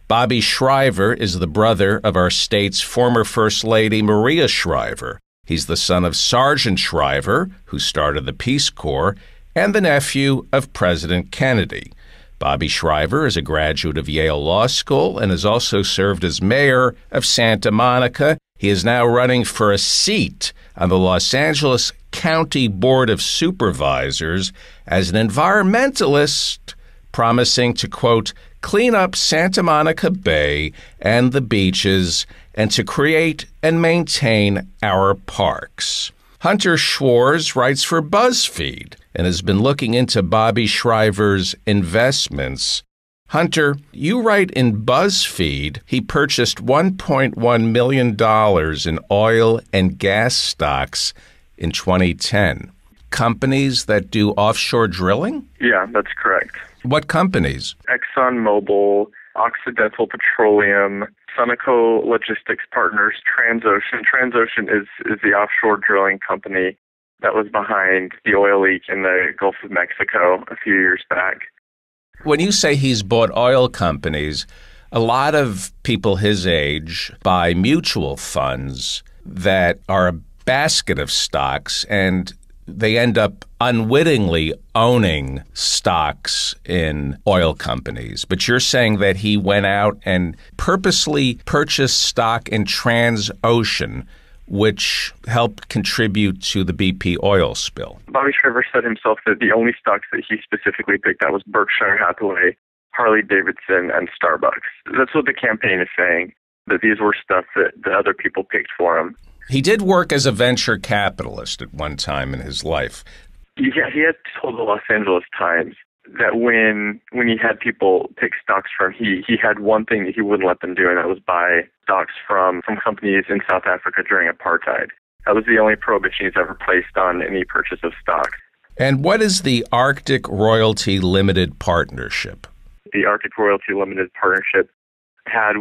Bobby Shriver is the brother of our state's former First Lady, Maria Shriver. He's the son of Sergeant Shriver, who started the Peace Corps, and the nephew of President Kennedy. Bobby Shriver is a graduate of Yale Law School and has also served as mayor of Santa Monica. He is now running for a seat on the Los Angeles County Board of Supervisors as an environmentalist, promising to, quote, clean up Santa Monica Bay and the beaches and to create and maintain our parks. Hunter Schwarz writes for Buzzfeed and has been looking into Bobby Shriver's investments. Hunter, you write in Buzzfeed he purchased $1.1 million in oil and gas stocks in 2010. Companies that do offshore drilling? Yeah, that's correct. What companies? ExxonMobil, Occidental Petroleum, Sunoco Logistics Partners, Transocean. Transocean is the offshore drilling company that was behind the oil leak in the Gulf of Mexico a few years back. When you say he's bought oil companies, a lot of people his age buy mutual funds that are a basket of stocks, and they end up unwittingly owning stocks in oil companies. But you're saying that he went out and purposely purchased stock in Transocean, which helped contribute to the BP oil spill. Bobby Shriver said himself that the only stocks that he specifically picked out was Berkshire Hathaway, Harley Davidson, and Starbucks. That's what the campaign is saying, that these were stuff that other people picked for him. He did work as a venture capitalist at one time in his life. Yeah, he had told the Los Angeles Times that when he had people pick stocks from him, he had one thing that he wouldn't let them do, and that was buy stocks from companies in South Africa during apartheid. That was the only prohibition he's ever placed on any purchase of stocks. And what is the Arctic Royalty Limited Partnership? The Arctic Royalty Limited Partnership had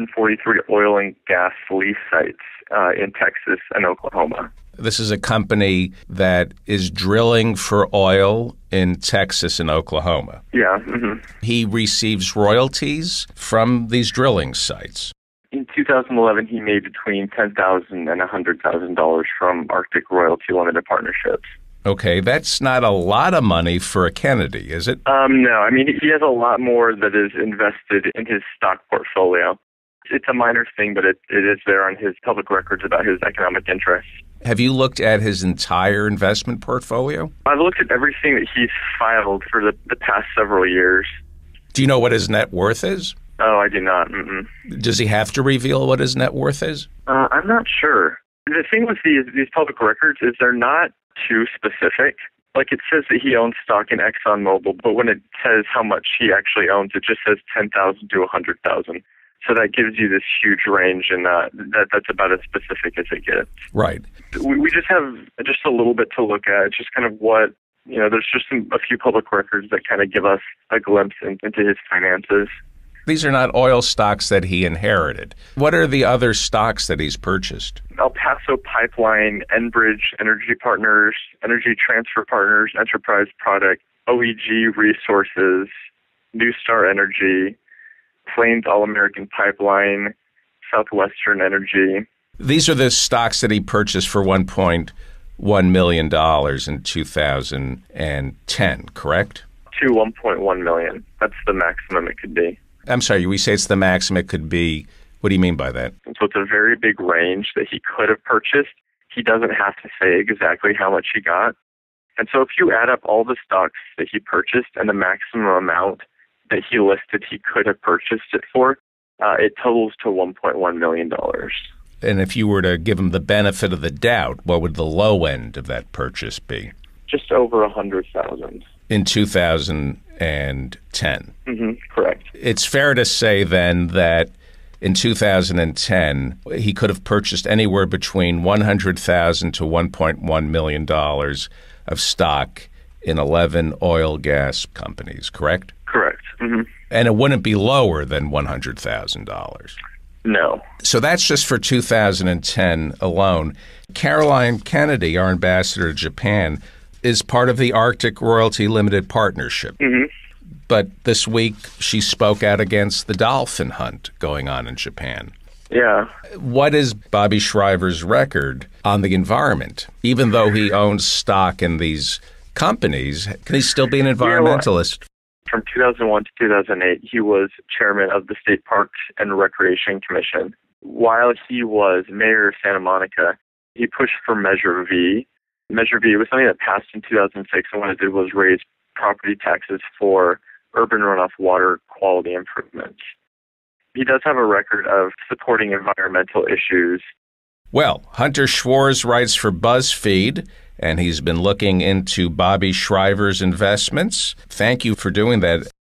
143 oil and gas lease sites in Texas and Oklahoma. This is a company that is drilling for oil in Texas and Oklahoma. Yeah. Mm-hmm. He receives royalties from these drilling sites. In 2011, he made between $10,000 and $100,000 from Arctic Royalty Limited Partnerships. Okay, that's not a lot of money for a Kennedy, is it? No. I mean, he has a lot more that is invested in his stock portfolio. It's a minor thing, but it is there on his public records about his economic interests. Have you looked at his entire investment portfolio? I've looked at everything that he's filed for the past several years. Do you know what his net worth is? Oh, I do not. Mm-mm. Does he have to reveal what his net worth is? I'm not sure. The thing with these public records is they're not too specific. Like, it says that he owns stock in ExxonMobil, but when it says how much he actually owns, it just says 10,000 to 100,000. So that gives you this huge range, and that's about as specific as it gets. Right. We just have just a little bit to look at. It's just kind of what, there's just a few public records that kind of give us a glimpse into his finances. These are not oil stocks that he inherited. What are the other stocks that he's purchased? El Paso Pipeline, Enbridge Energy Partners, Energy Transfer Partners, Enterprise Product, OEG Resources, New Star Energy, Plains All-American Pipeline, Southwestern Energy. These are the stocks that he purchased for $1.1 million in 2010, correct? To $1.1 million. That's the maximum it could be. I'm sorry, we say it's the maximum it could be. What do you mean by that? So it's a very big range that he could have purchased. He doesn't have to say exactly how much he got. And so if you add up all the stocks that he purchased and the maximum amount that he listed he could have purchased it for, it totals to $1.1 million. And if you were to give him the benefit of the doubt, what would the low end of that purchase be? Just over $100,000. In 2010. Mm-hmm, correct. It's fair to say then that in 2010, he could have purchased anywhere between $100,000 to $1.1 million of stock in 11 oil gas companies, correct? Correct. Mm-hmm. And it wouldn't be lower than $100,000. No. So that's just for 2010 alone. Caroline Kennedy, our ambassador to Japan, is part of the Arctic Royalty Limited Partnership. Mm-hmm. But this week, she spoke out against the dolphin hunt going on in Japan. Yeah. What is Bobby Shriver's record on the environment? Even though he owns stock in these companies, can he still be an environmentalist? From 2001 to 2008, he was chairman of the State Parks and Recreation Commission. While he was mayor of Santa Monica, he pushed for Measure V. Measure V was something that passed in 2006, and what it did was raise property taxes for urban runoff water quality improvements. He does have a record of supporting environmental issues. Well, Hunter Schwarz writes for Buzzfeed, and he's been looking into Bobby Shriver's investments. Thank you for doing that.